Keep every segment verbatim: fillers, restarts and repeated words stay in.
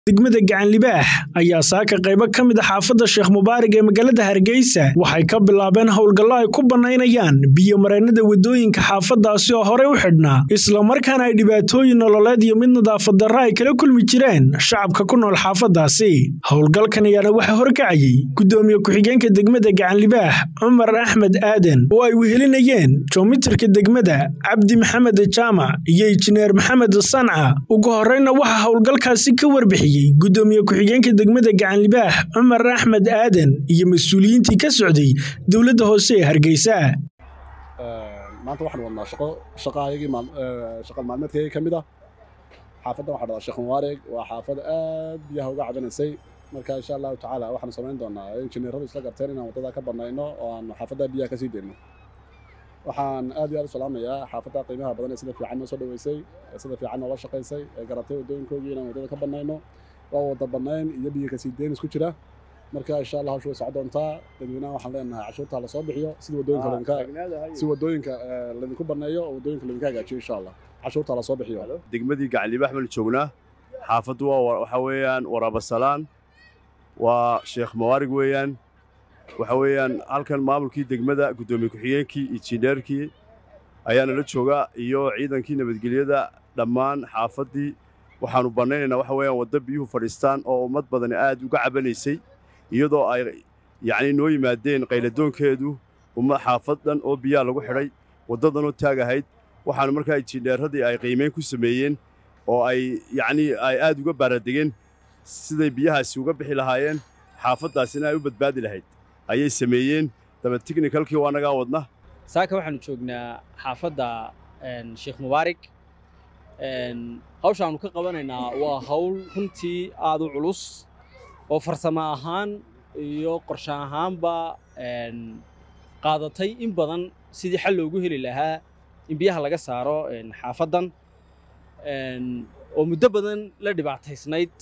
degmada Gacan Libaax ayaa saaka qaybo ka mid ah xaafadda Sheekh Mubaarak ee magaalada Hargeysa waxay ka bilaabeen howlgallo ay ku banaynayaan biyo mareennada wadooyinka xaafadaasi oo hore u xidhnaa isla markaana ay dhibaatooyin nololeed iyo mid nadaafad darro ay kala kulmi jireen shacabka ku nool xaafadaasi. Howlgalkan ayaana waxa horkacayay gudoomiye ku-xigeenka degmada Gacan Libaax Cumar Axmed Aadan oo ay wehelinayeen joomitirka degmada Cabdi Maxamed Jaamac iyo injineer Maxamed Sanca. Ugu horreynna waxa howlgalkaasi ka warbixiyay gudoomiye ku-xigeenka degmada Gacan Libaax Cumar Axmed Aadan iyo mas'uuliyiintii ka socday dawladda hoose ee Hargeysa. maanta waxaan wadnaa shaqo shaqaayagii shaqo maalmeedkayga ka mid ah xaafadda waxaa dhada Sheekh Mubaarak waa xaafad aad biyaha uga cabanaysay marka insha Allah tacaala waxaan samayn doonaa injineeradu isla garteen inaan wadada ka banayno oo aan xaafadda biyaha ka sii deeno. waxaan aad iyo aad u salaamayaa xaafadda qiimaha badan ee sida fiican noo soo dhaweysay sida fiican noo shaqeysay ee garatay wadooyinkoodii inaan wadada ka banayno waa wada banayn iyo biyo ka sii deen isku jira marka insha Allah hawshu way socon doontaa dadweynaha waxaan leenahay cashuurta la soo bixiyo si wadooyinka laga si wadooyinka laga ku banayo oo wadooyinka laga hagaajiyo insha Allah cashuurta la soo bixiyo degmadii Gacan Libaax ma joognaa xaafaddu waa waxa weeyaan Waraaba Salaan waa Sheekh Mubaarak weeyaan waxa weeyaan halkan maamulkii degmada gudoomiye ku-xigeenkii injineerkii ayaana la jooga iyo ciidankii nabadgelyada dhammaan xaafaddii waxaanu banaynaynaa waxa weeyaan waddo biyuhu fadhiistaan oo ummad badan aad uga cabanaysay iyadoo ay yacni noo yimaadeen qayladoonkeedu umma xaafaddan oo biyaha lagu xidhay waddadanoo taagahayd waxaanu markaa injineeradii ay qiimeyn ku sameeyeen oo ay yacni ay aad uga baaradegeen siday biyahaasi uga bixi lahaayeen xaafaddaasina ay u badbaadi lahayd ayay sameeyeen daba technicalkii waa naga wadna saaka waxaanu joognaa xaafadda Sheekh Mubaarak een hawshaanu ka qabanaynaa waa hawl runtii aad u culus oo farsamo ahaan iyo qorshe ahaanba een qaadatay in badan sidii xal loogu heli lahaa in biyaha laga saaro een xaafaddan een oo muddo badan la dhibaataysnayd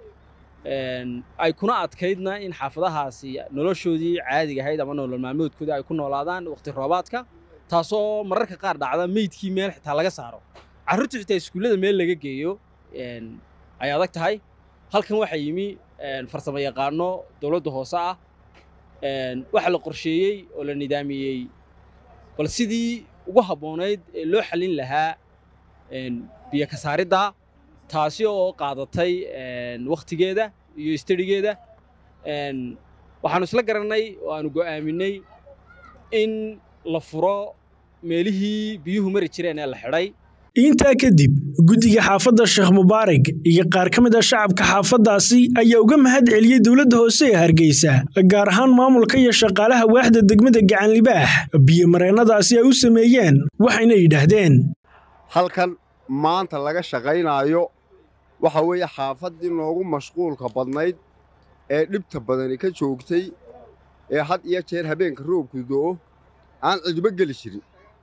een ay kuna adkaydna in xaafadahaasi noloshoodii caadiga ahayd ama nolol maalmoodkooda ay ku noolaadaan waqti roobaadka taasoo mararka qaar dhacda meydkii meel xitaa laga saaro carruurta xitaa iskuullada meel laga geeyo een ay adag tahay halkan waxa yimi een farsamo yaqaano dawladda hoose ah een waxa la qorsheeyay oo la nidaamiyay bal sidii ugu habboonayd ee loo xalin lahaa een biyo ka saaridda taasi oo qaadatay een waqtigeeda iyo istirigeeda een waxaanu isla garanay oo aanu go'aaminay in la furo meelihii biyuhu mari jireen ee la xidhay. intaa kadib guddiga xaafadda Sheekh Mubaarak iyo qaar ka mid ah shacabka xaafaddaasi ayaa uga mahad celiyay dawladda hoose ee Hargeysa gaar ahaan maamulka iyo shaqaalaha waaxda degmada Gacan Libaax biyo mareennadaasi ay u sameeyeen waxayna yidhaahdeen halkan maanta laga shaqaynayo waxa weeye xaafaddii noogu mashquulka badnayd ee dhibta badani ka joogtay ee had iyo jeer habeenka roobku doo aan cidba geli jirin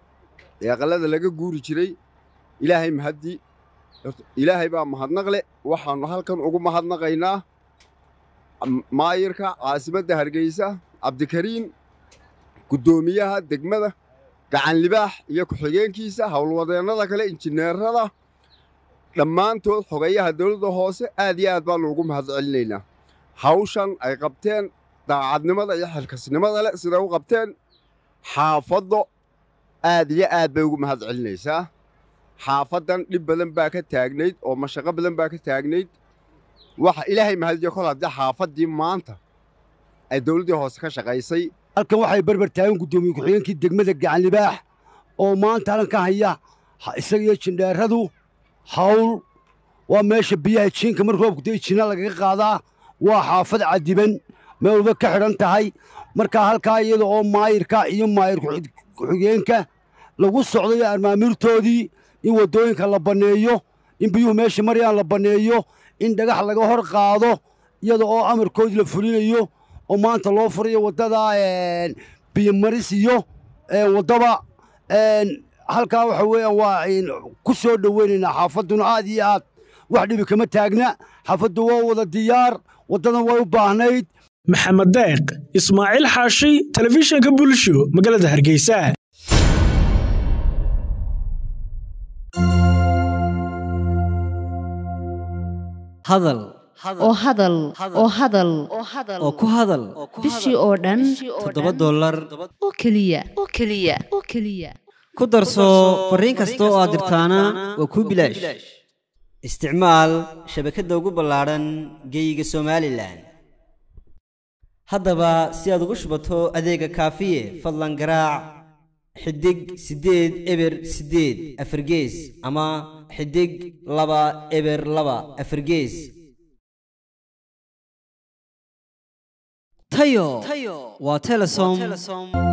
ee qalada laga guuri jiray ilaahay mahadi ilaahay baa mahadnaqle waxaanu halkan ugu mahadnaqaynaa maayirka caasimadda Hargeysa Cabdikariin gudoomiyaha degmada Gacan Libaax iyo ku-xigeenkiisa howlwadeennada kale injineerada dhammaantood xogayaha dawladda hoose aad iyo aad baan ugu mahad celinaynaa hawshan ay qabteen daacadnimada iyo xilkasnimada leh sida u qabteen xaafaddo aad iyo aad bay ugu mahad celinaysaa xaafaddan dhib badan baa ka taagnayd oo mashaqo badan baa ka taagnayd waxa ilaahay mahadiyo kol haddii xaafaddii maanta ay dawladdii hoose ka shaqaysay halkan waxay barbar taagan gudoomiye ku-xigeenkii degmada Gacan Libaax oo maanta halkan ka haya isaga iyo jindheeradu hawl waa meesha biyaha jiinka markuu roobku da'ay jiina lagaga qaadaa waa xaafad cadiban meel walba ka xidhan tahay marka halkaa iyada oo maayirka iyo maayir ku-xigeenka lagu socday armaamirtoodii in wadooyinka la baneeyo in biyuhu meesha marayaan la baneeyo in dhagax laga hor qaado iyada oo amarkoodii la fulinayo oo maanta loo furayo waddada biyo maris iyo waddaba halkaa waxa weeyaan waa ku soo dhoweynaynaa xaafadduna aad iyo aad wax dhibi kama taagna xaafaddu waa wada diyaar waddadan way u baahnayd. Maxamed Deeq Ismaaciil Xaashi telefishinka bulsho magaalada Hargeysa. hadal oo hadal oo hadal oo ku hadal bishii oo dhan toddoba dollar oo kaliya oo kaliya oo kaliya ku darso fariin kasta oo aad dirtaana waa ku bilaash isticmaal shabakadda ugu ballaaran geyga Somaliland haddaba si aad ugu shubato adeega kaafiye fadlan garaac xidig sideed eber sideed afar gees ama xidig laba eber laba afar gees tayo waa Telesom